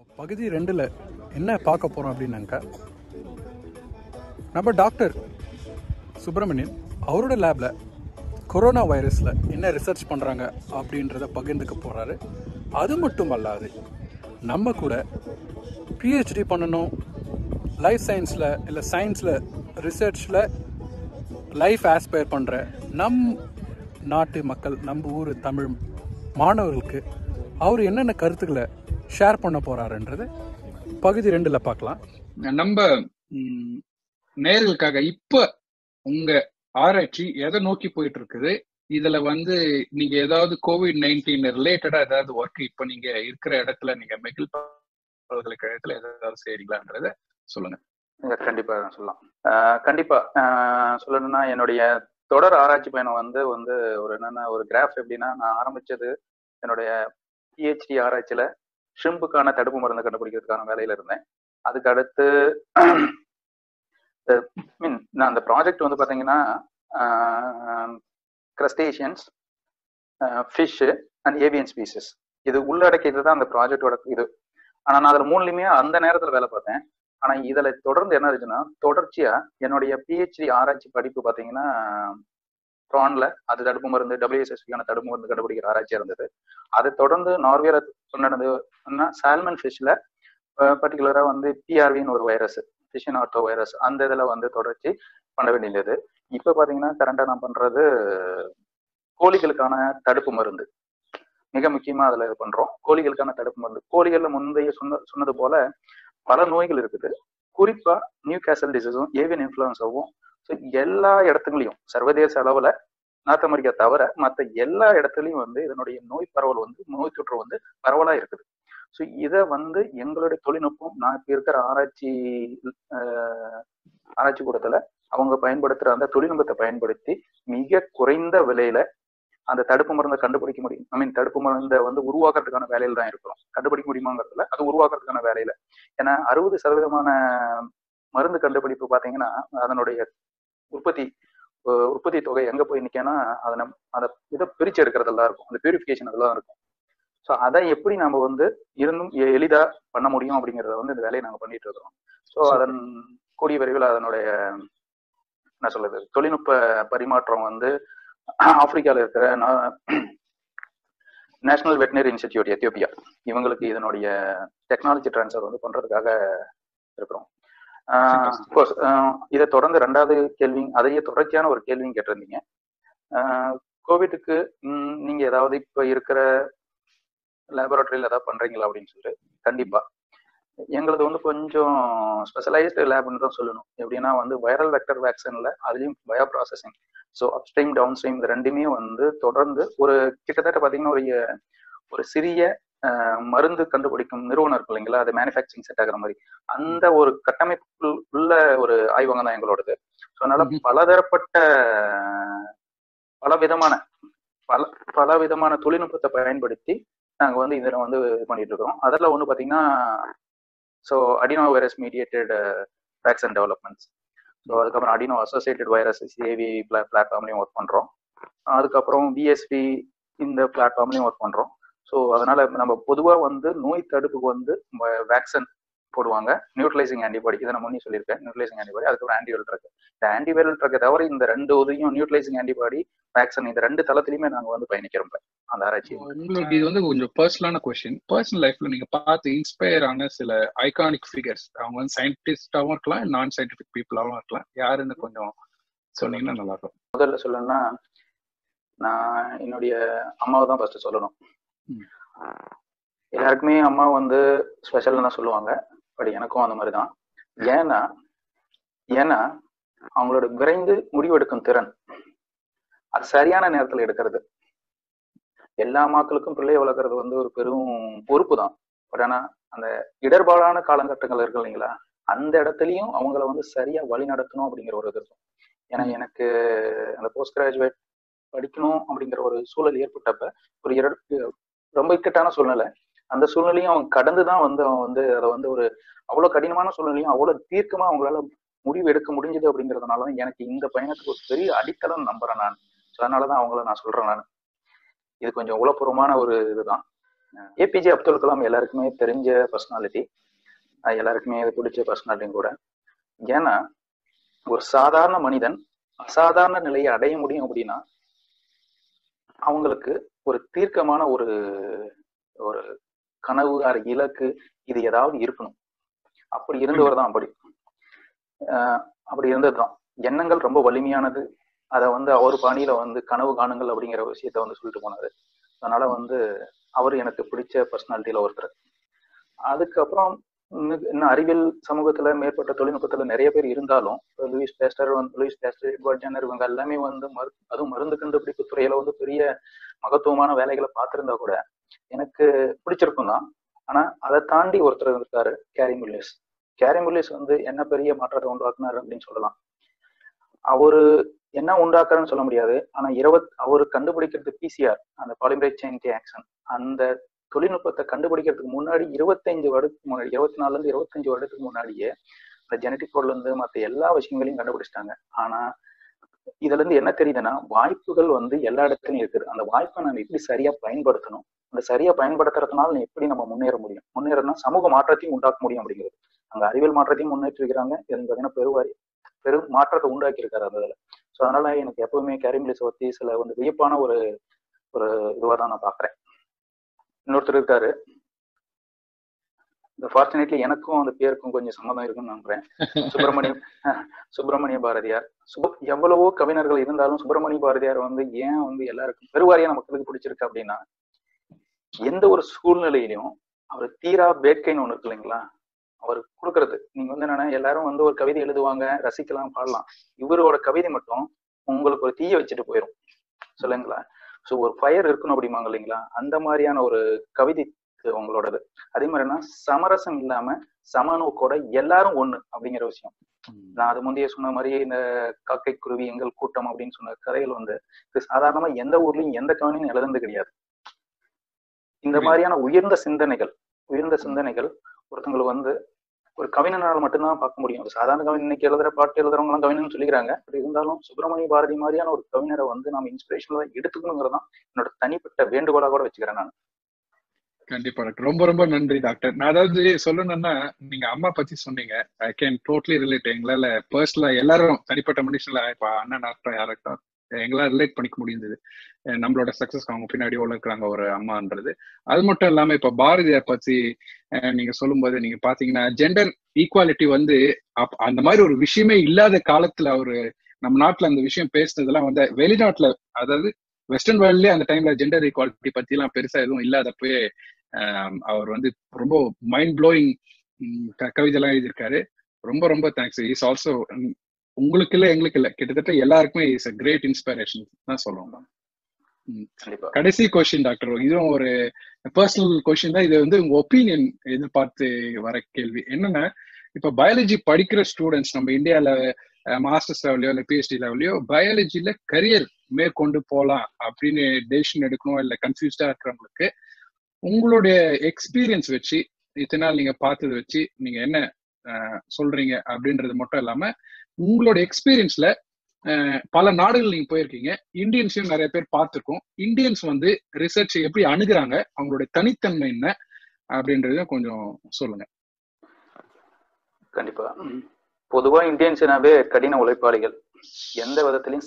பகுதி 2ல் என்ன பார்க்க போகிறோம் அப்படின்னாக்கா, நம்ம டாக்டர் சுப்பிரமணியம் அவரோட லேபில் கொரோனா வைரஸில் என்ன ரிசர்ச் பண்ணுறாங்க அப்படின்றத பகிர்ந்துக்க போகிறாரு. அது மட்டும் அல்லாது நம்ம கூட PhD பண்ணணும், லைஃப் சயின்ஸில் இல்லை சயின்ஸில் ரிசர்ச்சில் லைஃப் ஆஸ்பயர் பண்ணுற நம் நாட்டு மக்கள், நம்ம ஊர் தமிழ் மாணவர்களுக்கு அவர் என்னென்ன கருத்துக்களை ஷேர் பண்ண போகிறாருன்றது பகுதி 2ல் பார்க்கலாம். நம்ம நேர்களுக்காக இப்ப உங்க ஆராய்ச்சி எதை நோக்கி போயிட்டு இருக்குது, இதுல நீங்க ஏதாவது COVID-19 ரிலேட்டடா ஏதாவது ஒர்க் இப்ப நீங்க இருக்கிற இடத்துல நீங்க மெகில் பல்கலைக்கழகத்துல ஏதாவது செய்றீங்களான்றத சொல்லுங்க. கண்டிப்பா சொல்லலாம். கண்டிப்பா சொல்லணும்னா, என்னுடைய தொடர் ஆராய்ச்சி பயணம் ஒரு என்னன்னா ஒரு கிராஃப் எப்படின்னா, நான் ஆரம்பிச்சது என்னுடைய PhD ஆராய்ச்சியில ஷ்ரிம்புக்கான தடுப்பு மருந்து கண்டுபிடிக்கிறதுக்கான வேலையில இருந்தேன். அதுக்கு அடுத்து நான் அந்த ப்ராஜெக்ட் பாத்தீங்கன்னா crustaceans, fish and avian species இது உள்ளடக்கியது தான் அந்த ப்ராஜெக்டோட இது. ஆனா நான் அதுல 3லையுமே அந்த நேரத்துல வேலை பார்த்தேன். ஆனா இதுல தொடர்ந்து என்ன இருந்துச்சுன்னா, தொடர்ச்சியா என்னுடைய PhD ஆராய்ச்சி படிப்பு பாத்தீங்கன்னா ப்ரான்ல அது தடுப்பு மருந்து WSSP-க்கான தடுப்பு மருந்து கண்டுபிடிக்கிற ஆராய்ச்சியா இருந்தது. அதை தொடர்ந்து நார்வேல நடந்ததுன்னா சால்மன் ஃபிஷ்ல பர்டிகுலரா PRV-ன்னு ஒரு வைரஸ், ஃபிஷன் ஆர்த்தோ வைரஸ், அந்த இதுல தொடர்ச்சி பண்ண வேண்டியது. இப்ப பாத்தீங்கன்னா கரண்டா நான் பண்றது கோழிகளுக்கான தடுப்பு மருந்து, மிக முக்கியமா அதுல இது பண்றோம். கோழிகளுக்கான தடுப்பு மருந்து, கோழிகள்ல முந்தைய சொன்னது போல பல நோய்கள் இருக்குது. குறிப்பா நியூ கேசல் டிசீஸும் ஏவியன் இன்ஃபுளுன்ஸாவும் எல்லா இடத்துலையும் சர்வதேச அளவுல நார்த் அமெரிக்கா தவிர மற்ற எல்லா இடத்துலையும் இதனுடைய நோய் பரவல் நோய் தொற்று பரவலா இருக்குது. ஸோ இதை எங்களுடைய தொழில்நுட்பம், நான் இப்ப இருக்கிற ஆராய்ச்சி கூடத்துல அவங்க பயன்படுத்துற அந்த தொழில்நுட்பத்தை பயன்படுத்தி மிக குறைந்த விலையில அந்த தடுப்பு மருந்தை கண்டுபிடிக்க முடியும். தடுப்பு மருந்தை உருவாக்குறதுக்கான வேலையில தான் இருக்கிறோம். கண்டுபிடிக்க முடியுமாங்கிறதுல அது உருவாக்குறதுக்கான வேலையில. ஏன்னா 60% மருந்து கண்டுபிடிப்பு பாத்தீங்கன்னா அதனுடைய உற்பத்தி தொகை எங்க போய் நிக்கன்னா அதை இதை பிரிச்சு எடுக்கிறதெல்லாம் இருக்கும், அந்த பியூரிஃபிகேஷன் அதெல்லாம் இருக்கும். ஸோ அதை எப்படி நம்ம இருந்தும் எளிதா பண்ண முடியும் அப்படிங்கறத இந்த வேலையை நாங்க பண்ணிட்டு இருக்கிறோம். ஸோ அதன் கூடிய விரைவில் அதனுடைய என்ன சொல்றது தொழில்நுட்ப பரிமாற்றம் ஆப்பிரிக்கால இருக்கிற நேஷனல் வெட்டினரி இன்ஸ்டிடியூட் எத்தியோப்பியா இவங்களுக்கு இதனுடைய டெக்னாலஜி டிரான்ஸ்ஃபர் பண்றதுக்காக இருக்கிறோம். இதை தொடர்ந்து 2வது கேள்வி, அதையே தொடர்ச்சியான ஒரு கேள்வியும் கேட்டிருந்தீங்க. கோவிட்டுக்கு நீங்க ஏதாவது இப்ப இருக்கிற லேபரட்டரியில ஏதாவது பண்றீங்களா அப்படின்னு சொல்லிட்டு, கண்டிப்பா எங்களது கொஞ்சம் ஸ்பெஷலைஸ்டு லேப்னு தான் சொல்லணும். எப்படின்னா வைரல் வெக்டர் வேக்சின்ல அதுலயும் bio processing, so upstream downstream இது ரெண்டுமே தொடர்ந்து ஒரு கிட்டத்தட்ட பாத்தீங்கன்னா ஒரு சிறிய மருந்து கண்டுபிடிக்கும் நிறுவனம் இருக்கு இல்லைங்களா, அது மேனுஃபேக்சரிங் செட் ஆகிற மாதிரி அந்த ஒரு கட்டமைப்பு உள்ள ஒரு ஆய்வகம் தான் எங்களோடது. ஸோ அதனால பலதரப்பட்ட பல விதமான தொழில்நுட்பத்தை பயன்படுத்தி நாங்க இதில் பண்ணிட்டு இருக்கிறோம். அதில் பாத்தீங்கன்னா so adeno virus mediated vaccine developments, so அதுக்கப்புறம் அடினோ அசோசியேட்டட் வைரஸ் CAV பிளாட்ஃபார்ம்லையும் ஒர்க் பண்றோம். அதுக்கப்புறம் VSV இந்த பிளாட்ஃபார்ம்லையும் ஒர்க் பண்றோம். ஸோ அதனால நம்ம பொதுவா நோய் தடுப்புக்கு வேக்சின் போடுவாங்க, நியூட்ரலைசிங் ஆன்டிபாடி, இதை நான் முன்னே சொல்லியிருக்கேன். நியூட்ரலைசிங் ஆன்டிபாடி, அதுக்கப்புறம் ஆன்டிவைரல் ட்ரக். இந்த ஆன்டிவைரல் ட்ரக்கை தவிர இந்த 2 உதவியும் நியூட்ரலைசிங் ஆன்டிபாடி, வேக்சின், இந்த 2 தளத்திலையுமே நாங்க பயணிக்கிறோம் அந்த ஆராய்ச்சி. உங்களுக்கு இது கொஞ்சம் பர்சனலான கொஸ்டின். பர்சனல் லைஃப்ல நீங்க பார்த்து இன்ஸ்பயர் ஆன சில ஐகானிக் ஃபிகர்ஸ், அவங்க சயின்டிஸ்டாவும் இருக்கலாம், நான் சயின்டிபிக் பீப்புளாவும் இருக்கலாம், யாருன்னு கொஞ்சம் சொன்னீங்கன்னா நல்லா இருக்கும். முதல்ல சொல்லணும்னா நான் என்னுடைய அம்மாவை தான் ஃபர்ஸ்ட் சொல்லணும். எல்லாருக்குமே அம்மா ஸ்பெஷல்னு தான் சொல்லுவாங்க, பட் எனக்கும் அந்த மாதிரி தான். ஏன்னா அவங்களோட விரைந்து முடிவெடுக்கும் திறன், அது சரியான நேரத்துல எடுக்கிறது. எல்லா மக்களுக்கும் பிள்ளையை வளர்க்கறது ஒரு பெரும் பொறுப்பு தான். பட் ஆனா அந்த இடர்பாடான காலகட்டங்கள் இருக்கு இல்லைங்களா, அந்த இடத்துலயும் அவங்கள சரியா வழி நடத்தணும் அப்படிங்கிற ஒரு இது இருக்கும். ஏன்னா எனக்கு அந்த போஸ்ட் கிராஜுவேட் படிக்கணும் அப்படிங்கிற ஒரு சூழல் ஏற்பட்டப்ப ஒரு ரொம்ப இக்கட்டான சூழ்நிலை. அந்த சூழ்நிலையும் அவங்க கடந்துதான் அவன் அதை ஒரு அவ்வளவு கடினமான சூழ்நிலையும் அவ்வளவு தீர்க்கமா அவங்களால முடிவு எடுக்க முடிஞ்சது. அப்படிங்கிறதுனாலதான் எனக்கு இந்த பயணத்துக்கு ஒரு பெரிய அடித்தளம் நம்புறேன் நான். அதனாலதான் அவங்கள நான் சொல்றேன். நான் இது கொஞ்சம் உளப்பூர்வமான ஒரு இதுதான். ஏபிஜே அப்துல் கலாம் எல்லாருக்குமே தெரிஞ்ச பர்சனாலிட்டி, எல்லாருக்குமே பிடிச்ச பர்சனாலிட்டியும் கூட. ஏன்னா ஒரு சாதாரண மனிதன் அசாதாரண நிலையை அடைய முடியும் அப்படின்னா அவங்களுக்கு ஒரு தீர்க்கமான ஒரு ஒரு கனவு இலக்கு இது ஏதாவது இருக்கணும். அப்படி இருந்தவர் தான் அப்படி இருந்ததுதான். எண்ணங்கள் ரொம்ப வலிமையானது. அதை அவர் பாணியில கனவு காணுங்கள் அப்படிங்கிற விஷயத்த சொல்லிட்டு போனாரு. அதனால அவர் எனக்கு பிடிச்ச பர்சனாலிட்டியில ஒருத்தர். அதுக்கப்புறம் இன்னும் அறிவியல் சமூகத்துல மேற்பட்ட தொழில்நுட்பத்துல நிறைய பேர் இருந்தாலும் லூயிஸ் பேஸ்டர், எட்வர்ட் ஜென்னர் இவங்க எல்லாமே அதுவும் மருந்து கண்டுபிடிப்பு துறையில பெரிய மகத்துவமான வேலைகளை பார்த்திருந்தா கூட எனக்கு பிடிச்சிருக்கும் தான். ஆனா அதை தாண்டி ஒருத்தர் இருக்காரு, கேரி முல்லிஸ். கேரி முல்லிஸ் என்ன பெரிய மாற்றத்தை உண்டாக்குனாரு அப்படின்னு சொல்லலாம். அவரு என்ன உண்டாக்குறன்னு சொல்ல முடியாது. ஆனா அவரு கண்டுபிடிக்கிறது பிசிஆர், அந்த பாலிமரேஸ் செயின் ரியாக்ஷன், அந்த தொழில்நுட்பத்தை கண்டுபிடிக்கிறதுக்கு முன்னாடி 24 இருந்து 25 வருடத்துக்கு முன்னாடியே இந்த ஜெனட்டிக் கோட்ல இருந்து மற்ற எல்லா விஷயங்களையும் கண்டுபிடிச்சிட்டாங்க. ஆனா இதுல இருந்து என்ன தெரியுதுன்னா வாய்ப்புகள் எல்லா இடத்துலயும் இருக்குது. அந்த வாய்ப்பை நம்ம எப்படி சரியா பயன்படுத்தணும், அந்த சரியா பயன்படுத்துறதுனால எப்படி நம்ம முன்னேறனா சமூக மாற்றத்தையும் உண்டாக்க முடியும் அப்படிங்கிறது. அங்க அறிவியல் மாற்றத்தையும் முன்னேற்றி இருக்கிறாங்க. பாத்தீங்கன்னா பெரும் மாற்றத்தை உண்டாக்கி இருக்காரு அந்த இதுல. ஸோ அதனால எனக்கு எப்பவுமே கேரி முல்லிஸை பத்தி சில வியப்பான ஒரு இதுவா தான் நான் பாக்குறேன். இன்னொருத்தர் இருக்காரு, இந்த ஃபார்ச்சுனேட்லி எனக்கும் அந்த பேருக்கும் கொஞ்சம் சம்மதம் இருக்குன்னு நம்புறேன். சுப்பிரமணிய பாரதியார். எவ்வளவோ கவிஞர்கள் இருந்தாலும் சுப்பிரமணிய பாரதியார் ஏன் எல்லாருக்கும் பெருவாரியான மக்களுக்கு பிடிச்சிருக்கு அப்படின்னா எந்த ஒரு சூழ்நிலையிலையும் அவர் தீரா வேட்கைன்னு ஒண்ணு இருக்கு இல்லைங்களா, அவர் கொடுக்கறது. நீங்க என்னன்னா எல்லாரும் ஒரு கவிதை எழுதுவாங்க, ரசிக்கலாம், பாடலாம். இவரோட கவிதை மட்டும் உங்களுக்கு ஒரு தீய வச்சுட்டு போயிடும் சொல்லுங்களா. ஸோ ஒரு ஃபயர் இருக்கணும் அப்படிம்பாங்க இல்லைங்களா, அந்த மாதிரியான ஒரு கவிதை உங்களோடது. அதே மாதிரினா சமரசம் இல்லாம சமநோக்கோட எல்லாரும் ஒண்ணு அப்படிங்கிற விஷயம். நான் அது முந்தைய சொன்ன மாதிரி இந்த காக்கை குருவி எங்கள் கூட்டம் அப்படின்னு சொன்ன கதைகள் இது சாதாரணமா எந்த ஊர்லயும் எந்த கவிஞனும் எழுதுனது கிடையாது. இந்த மாதிரியான உயர்ந்த சிந்தனைகள் ஒருத்தங்களுக்கு ஒரு கவிஞனால் மட்டும்தான் பார்க்க முடியும். ஒரு சாதாரண கவிஞன் இன்னைக்கு எழுதுற பாட்டு எழுதுறவங்க எல்லாம் கவிஞன்னு சொல்லிக்கிறாங்க. அப்படி இருந்தாலும் சுப்பிரமணிய பாரதி மாதிரியான ஒரு கவிஞரை நாம இன்ஸ்பிரேஷனலா எடுத்துக்கணுங்கிறதான் என்னோட தனிப்பட்ட வேண்டுகோளா கூட வச்சுக்கிறேன் நான். கண்டிப்பா டாக்டர், ரொம்ப ரொம்ப நன்றி டாக்டர். நான் அதாவது சொல்லணும்னா நீங்க அம்மா பத்தி சொன்னீங்க, ஐ கேன் டோட்டலி ரிலேட். எங்களால பர்சனலா எல்லாரும் தனிப்பட்ட மனுஷன்ல இப்ப அண்ணன் டாக்டர் யாராக்டர் எங்களால் ரிலேட் பண்ணிக்க முடியுது. நம்மளோட சக்சஸ் அவங்க பின்னாடி இருக்கிறாங்க ஒரு அம்மான்றது. அது மட்டும் இல்லாம இப்ப பாரதியார் பத்தி நீங்க சொல்லும்போது நீங்க பாத்தீங்கன்னா ஜெண்டர் ஈக்குவாலிட்டி அந்த மாதிரி ஒரு விஷயமே இல்லாத காலத்துல அவரு நம்ம நாட்டுல அந்த விஷயம் பேசுனதெல்லாம் வெளிநாட்டுல, அதாவது வெஸ்டர்ன் வேர்ல்ட்லயே அந்த டைம்ல ஜெண்டர் ஈக்குவாலிட்டி பத்தி எல்லாம் பெருசா எதுவும் இல்லாதப்பவே அவர் ரொம்ப மைண்ட் ப்ளோயிங் கவிதை எல்லாம் எழுதியிருக்காரு. ரொம்ப ரொம்ப தேங்க்ஸ். இஸ் ஆல்சோ உங்களுக்கு இல்ல எங்களுக்கு இல்ல கிட்டத்தட்ட எல்லாருக்குமே இஸ் அ கிரேட் இன்ஸ்பிரேஷன் தான் சொல்லுவோம். கடைசி கொஸ்டின் டாக்டர், இதுவும் ஒரு பர்சனல் கொஸ்டின் தான். இது உங்க ஒப்பீனியன் எதிர்பார்த்து வர கேள்வி என்னன்னா, இப்ப பயாலஜி படிக்கிற ஸ்டூடெண்ட்ஸ் நம்ம இந்தியால மாஸ்டர்ஸ் லெவலையோ இல்ல பிஹெச்டி லெவலையோ பயாலஜில கரியர் மேற்கொண்டு போகலாம் அப்படின்னு டெசிஷன் எடுக்கணும் இல்ல கன்ஃபியூஸ்டா இருக்கிறவங்களுக்கு உங்களுடைய எக்ஸ்பீரியன்ஸ் வச்சு இத்தனை நாள் நீங்க பார்த்ததை வச்சு நீங்க என்ன சொல்றீங்க அப்படின்றது மட்டும் இல்லாம உங்களோட எக்ஸ்பீரியன்ஸ்ல பல நாடுகள் நீங்க போயிருக்கீங்க, இந்தியன்ஸையும் நிறைய பேர் பார்த்துருக்கோம். இந்தியன்ஸ் ரிசர்ச் எப்படி அணுகுறாங்க, அவங்களுடைய தனித்தன்மை என்ன அப்படின்றத கொஞ்சம் சொல்லுங்க. கண்டிப்பா. பொதுவா இந்தியன்ஸ்னாவே கடின உழைப்பாளிகள், எந்த விதத்திலையும்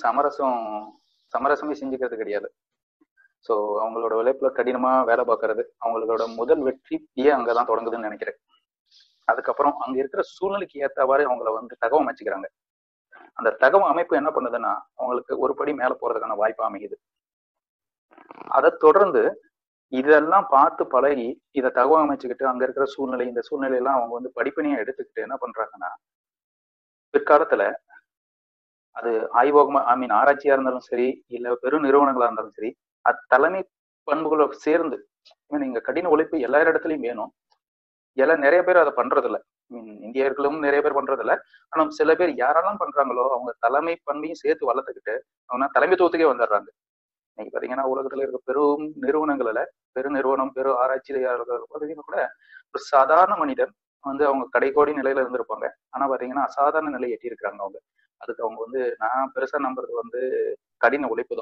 சமரசமே செஞ்சுக்கிறது கிடையாது. ஸோ அவங்களோட உழைப்புல கடினமா வேலை பார்க்கறது அவங்களோட முதல் வெற்றியே அங்கதான் தொடங்குதுன்னு நினைக்கிறேன். அதுக்கப்புறம் அங்க இருக்கிற சூழ்நிலைக்கு ஏற்றவாறு அவங்கள தகவல் அமைச்சுக்கிறாங்க. அந்த தகவல் அமைப்பு என்ன பண்ணுதுன்னா அவங்களுக்கு ஒரு படி மேல போறதுக்கான வாய்ப்பு அமையுது. அதை தொடர்ந்து இதெல்லாம் பார்த்து பழகி இதை தகவல் அமைச்சுக்கிட்டு அங்க இருக்கிற சூழ்நிலை, இந்த சூழ்நிலையெல்லாம் அவங்க படிப்பனையா எடுத்துக்கிட்டு என்ன பண்றாங்கன்னா பிற்காலத்துல அது ஆய்வகமா ஆராய்ச்சியா இருந்தாலும் சரி இல்ல பெரும் நிறுவனங்களா இருந்தாலும் சரி, அது தலைமை பண்புகளோட சேர்ந்து நீங்க கடின உழைப்பு எல்லா இடத்துலயும் வேணும். நிறைய பேர் அதை பண்றது இல்லை. இந்தியர்களும் நிறைய பேர் பண்றது இல்லை. ஆனா சில பேர் யாரெல்லாம் பண்றாங்களோ அவங்க தலைமை பண்பையும் சேர்த்து வளர்த்துக்கிட்டு அவங்க தலைமைத்துவத்துக்கே வந்துடுறாங்க. இன்னைக்கு பாத்தீங்கன்னா உலகத்துல இருக்க பெரும் நிறுவனங்கள்ல பெரும் ஆராய்ச்சியாளர்கள் பாத்தீங்கன்னா கூட ஒரு சாதாரண மனிதர் அவங்க கடைக்கோடி நிலையில இருந்திருப்பாங்க. ஆனா பாத்தீங்கன்னா அசாதாரண நிலையை எட்டி இருக்கிறாங்க அவங்க. அதுக்கு அவங்க நான் பெருசா நம்புறது கடின உழைப்பு தான்.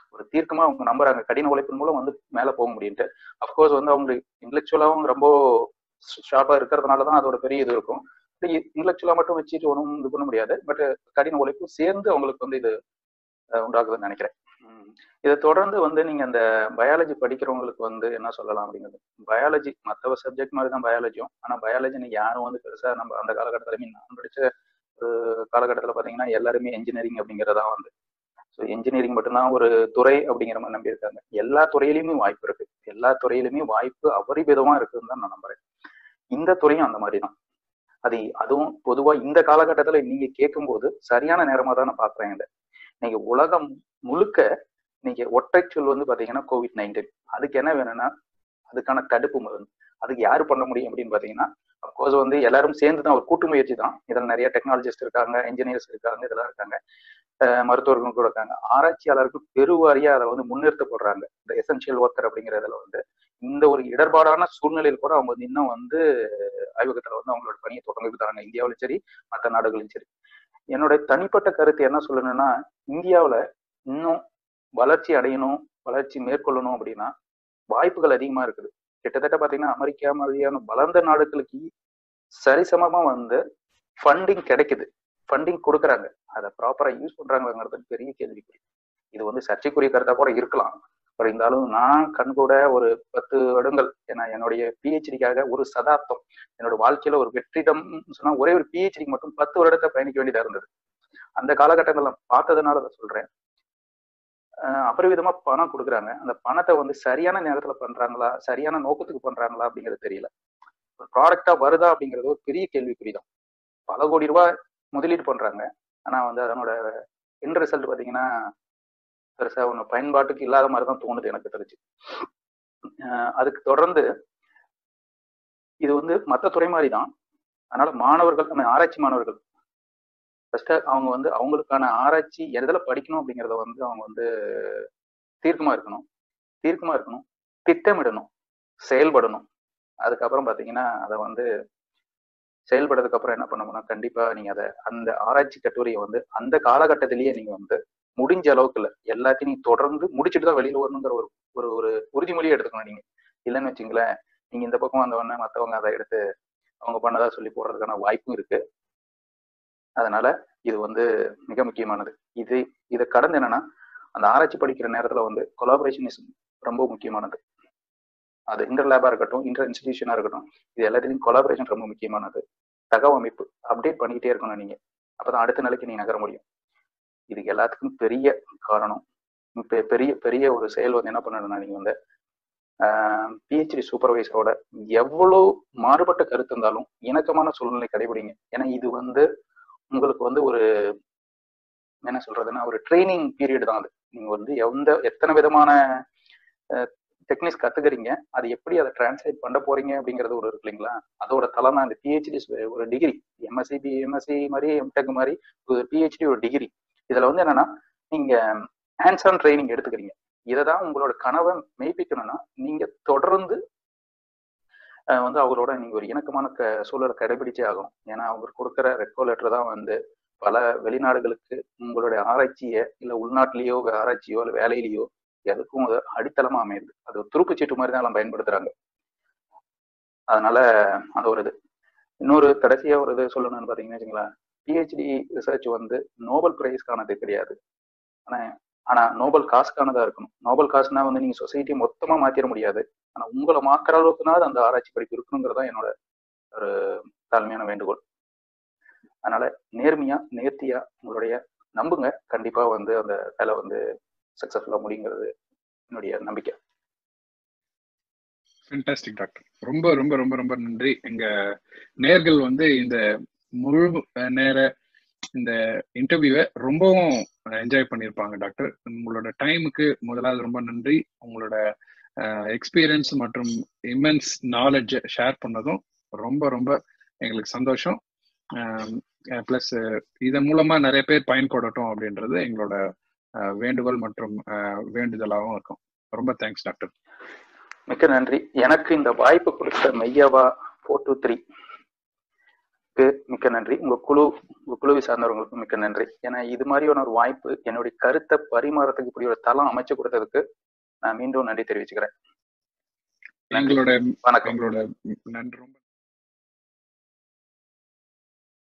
ஒரு தீர்க்கமா அவங்க நம்புறாங்க, கடின உழைப்பின் மூலம் வந்து மேல போக முடியும்ட்டு. அப்கோர்ஸ் வந்து அவங்க இன்டெலெக்சுவலாவும் ரொம்ப ஷார்ப்பா இருக்கிறதுனாலதான் அதோட பெரிய இது இருக்கும். இன்டெலெக்சுவலா மட்டும் வச்சுட்டு ஒன்றும் இது பண்ண முடியாது. பட் கடின உழைப்பும் சேர்ந்து அவங்களுக்கு வந்து இது உண்டாகுதுன்னு நினைக்கிறேன். இதை தொடர்ந்து வந்து நீங்க அந்த பயாலஜி படிக்கிறவங்களுக்கு வந்து என்ன சொல்லலாம் அப்படிங்கிறது, பயாலஜி மற்ற சப்ஜெக்ட் மாதிரி தான் பயாலஜியும். ஆனா பயாலஜி நீங்க யாரும் வந்து பெருசா நம்ம அந்த காலகட்டத்துல நான் படிச்ச ஒரு காலகட்டத்துல பாத்தீங்கன்னா எல்லாருமே என்ஜினியரிங் அப்படிங்கிறதா வந்து, ஸோ என்ஜினியரிங் மட்டும்தான் ஒரு துறை அப்படிங்கிற மாதிரி நம்பியிருக்காங்க. எல்லா துறையிலுமே வாய்ப்பு இருக்கு, எல்லா துறையிலுமே வாய்ப்பு அபரிமிதமா இருக்குன்னு தான் நான் நம்புறேன். இந்த துறையும் அந்த மாதிரி தான். அதுவும் பொதுவா இந்த காலகட்டத்துல நீங்க கேட்கும்போது சரியான நேரமா தான் நான் பாக்குறேன். இதை நீங்க உலகம் முழுக்க நீங்க ஒற்றைச்சொல் வந்து பாத்தீங்கன்னா COVID-19. அதுக்கு என்ன வேணும்னா அதுக்கான தடுப்பு மருந்து. அதுக்கு யாரு பண்ண முடியும் அப்படின்னு பாத்தீங்கன்னா, அப்கோர்ஸ் வந்து எல்லாரும் சேர்ந்து தான், ஒரு கூட்டு முயற்சி தான். இதில் நிறைய டெக்னாலஜிஸ்ட் இருக்காங்க, இன்ஜினியர்ஸ் இருக்காங்க, இதெல்லாம் இருக்காங்க, மருத்துவர்கள் கூட இருக்காங்க, ஆராய்ச்சியாளர்கள் பெருவாரியா அதை வந்து முன்னிறுத்தப்படுறாங்க. இந்த எசென்சியல் ஒர்க்கர் அப்படிங்கிறதுல வந்து இந்த ஒரு இடர்பாடான சூழ்நிலையில் கூட அவங்க வந்து இன்னும் வந்து ஆய்வகத்துல வந்து அவங்களோட பணியை தொடர்ந்து தராங்க, இந்தியாவிலும் சரி மற்ற நாடுகளும் சரி. என்னுடைய தனிப்பட்ட கருத்து என்ன சொல்லணும்னா, இந்தியாவில இன்னும் வளர்ச்சி அடையணும், வளர்ச்சி மேற்கொள்ளணும் அப்படின்னா வாய்ப்புகள் அதிகமா இருக்குது. கிட்டத்தட்ட பாத்தீங்கன்னா அமெரிக்கா மாதிரியான வளர்ந்த நாடுகளுக்கு சரிசமமா வந்து ஃபண்டிங் கிடைக்குது, ஃபண்டிங் கொடுக்குறாங்க. அதை ப்ராப்பரா யூஸ் பண்றாங்கிறது பெரிய கேள்விக்குறி. இது வந்து சர்ச்சைக்குரிய கருத்தா கூட இருக்கலாம். இருந்தாலும் நான் கண்கூட ஒரு 10 வருடங்கள், ஏன்னா என்னுடைய PhDக்காக ஒரு சதாப்தம், என்னோட வாழ்க்கையில ஒரு வெற்றிடம் சொன்னா ஒரே ஒரு PhDக்கு மட்டும் 10 வருடத்தை பயணிக்க வேண்டியதா இருந்தது. அந்த காலகட்டங்கள்ல பார்த்ததுனால அதை சொல்றேன். அபரிவிதமா பணம் கொடுக்குறாங்க. அந்த பணத்தை வந்து சரியான நேரத்துல பண்றாங்களா, சரியான நோக்கத்துக்கு பண்றாங்களா அப்படிங்கிறது தெரியல. ஒரு ப்ராடக்டா வருதா அப்படிங்கிறது ஒரு பெரிய கேள்விக்குறிதான். பல கோடி ரூபாய் முதலீடு பண்றாங்க, ஆனா வந்து அதனோட எண்ட் ரிசல்ட் பாத்தீங்கன்னா பெருசா ஒண்ணு பயன்பாட்டுக்கு இல்லாத மாதிரிதான் தோணுது எனக்கு தெரிஞ்சு. அதுக்கு தொடர்ந்து இது வந்து மற்ற துறை மாதிரி தான். அதனால மாணவர்கள், நம்ம ஆராய்ச்சி மாணவர்கள் ஃபர்ஸ்ட் அவங்க வந்து அவங்களுக்கான ஆராய்ச்சி எதில் படிக்கணும் அப்படிங்கிறத வந்து அவங்க வந்து தீர்க்கமா இருக்கணும், திட்டமிடணும், செயல்படணும். அதுக்கப்புறம் பாத்தீங்கன்னா அதை வந்து செயல்படுறதுக்கு அப்புறம் என்ன பண்ணணும்னா, கண்டிப்பா நீங்க அதை அந்த ஆராய்ச்சி கட்டுரையை வந்து அந்த காலகட்டத்திலேயே நீங்க வந்து முடிஞ்ச அளவுக்கு இல்லை, எல்லாத்தையும் நீங்க தொடர்ந்து முடிச்சுட்டு தான் வெளியில வரணுங்கிற ஒரு ஒரு ஒரு உறுதிமொழியை எடுத்துக்கணும். நீங்க இல்லைன்னு வச்சுங்களேன், நீங்க இந்த பக்கம் வந்தவொடனே மற்றவங்க அதை எடுத்து அவங்க பண்ணதா சொல்லி போடுறதுக்கான வாய்ப்பும் இருக்கு. அதனால இது வந்து மிக முக்கியமானது. இதை கடந்து என்னன்னா, அந்த ஆராய்ச்சி படிக்கிற நேரத்துல வந்து கொலாபரேஷன் இஸ் ரொம்ப முக்கியமானது. அது இன்டர் லேபா இருக்கட்டும், இன்டர் இன்ஸ்டிடியூஷனா இருக்கட்டும், இது எல்லாத்துலையும் கொலாபரேஷன் ரொம்ப முக்கியமானது. தகவமைப்பு அப்டேட் பண்ணிக்கிட்டே இருக்கணும் நீங்க, அப்பதான் அடுத்த நிலைக்கு நீங்க நகர முடியும். இதுக்கு எல்லாத்துக்கும் பெரிய காரணம், பெரிய பெரிய ஒரு செயல் வந்து என்ன பண்ணணும்னா, நீங்க வந்து PhD சூப்பர்வைசரோட எவ்வளவு மாறுபட்ட கருத்து இருந்தாலும் இணக்கமான சூழ்நிலை கடைபிடிங்க. ஏன்னா இது வந்து உங்களுக்கு வந்து ஒரு என்ன சொல்றதுன்னா ஒரு ட்ரைனிங் பீரியட் தான் அது. நீங்க வந்து எத்தனை விதமான டெக்னிக்ஸ் கத்துக்கிறீங்க, அது எப்படி அதை டிரான்ஸ்லேட் பண்ண போறீங்க அப்படிங்கிறது ஒரு இருக்கு இல்லைங்களா, அதோட தலை தான் இந்த PhD. ஒரு டிகிரி, MSc மாதிரி MTech மாதிரி ஒரு PhD ஒரு டிகிரி. இதுல வந்து என்னன்னா, நீங்க ஹேண்ட்ஸ் ஆன் ட்ரைனிங் எடுத்துக்கிறீங்க. இதைதான் உங்களோட கனவை மெய்ப்பிக்கணும்னா நீங்க தொடர்ந்து வந்து அவரோட நீங்க ஒரு இணக்கமான சூழலை கடைபிடிச்சே ஆகணும். ஏன்னா அவங்க கொடுக்குற ரெக்கோ லெட்டர் தான் வந்து பல வெளிநாடுகளுக்கு உங்களுடைய ஆராய்ச்சியை இல்லை உள்நாட்டிலேயோ ஆராய்ச்சியோ இல்லை வேலையிலையோ எதுக்கும் அது அடித்தளமா அமையுது. அது ஒரு துருப்புச்சீட்டு மாதிரி தான் எல்லாம் பயன்படுத்துறாங்க. அதனால அது ஒரு இது. இன்னொரு கடைசியா ஒரு இது சொல்லணும்னு பாத்தீங்கன்னா வச்சுங்களேன், PhD ரிசர்ச் வந்து நோபல் பிரைஸ்க்கானது கிடையாது. ஆனா நோபல் காசுக்கானதா இருக்கணும். நோபல் காசுனா வந்து நீங்க சொசைட்டியை மொத்தமா மாத்திர முடியாது, ஆனா உங்களை மாத்துற அளவுக்குனாவது அந்த ஆராய்ச்சி படிப்பு இருக்கணுங்கிறதா என்னோட ஒரு தாழ்மையான வேண்டுகோள். அதனால நேர்மையா நேர்த்தியா உங்களுடைய நம்புங்க, கண்டிப்பா வந்து அந்த வேலை வந்து சக்சஸ்ஃபுல்லா முடியுங்கிறது என்னுடைய நம்பிக்கை. ஃபேண்டாஸ்டிக் டாக்டர், ரொம்ப ரொம்ப ரொம்ப ரொம்ப நன்றி. எங்க நேர்கள் வந்து இந்த முழு நேர இந்த இன்டர்வியூவை ரொம்பவும் என்ஜாய் பண்ணியிருப்பாங்க டாக்டர். உங்களோட டைமுக்கு முதலாவது ரொம்ப நன்றி. உங்களோட எக்ஸ்பீரியன்ஸ் மற்றும் இமென்ஸ் நாலேஜ் ஷேர் பண்ணதும் ரொம்ப ரொம்ப எங்களுக்கு சந்தோஷம். பிளஸ் இதன் மூலமா நிறைய பேர் பயன்படட்டும் அப்படின்றது எங்களோட வேண்டுகோள் மற்றும் வேண்டுதலாகவும் இருக்கும். ரொம்ப தேங்க்ஸ் டாக்டர். மிக்க நன்றி. எனக்கு இந்த வாய்ப்பு கொடுத்த மெய்யாவா 423 மிக்க நன்றி. உங்க குழுவை சார்ந்தவர்களுக்கு மிக்க நன்றி. ஏன்னா இது மாதிரியான ஒரு வாய்ப்பு, என்னுடைய கருத்தை பரிமாறத்துக்கு இப்படி ஒரு தளம் அமைச்சு கொடுத்ததுக்கு நான் மீண்டும் நன்றி தெரிவிச்சுக்கிறேன். எங்களோட வணக்கம். எங்களோட நன்றி.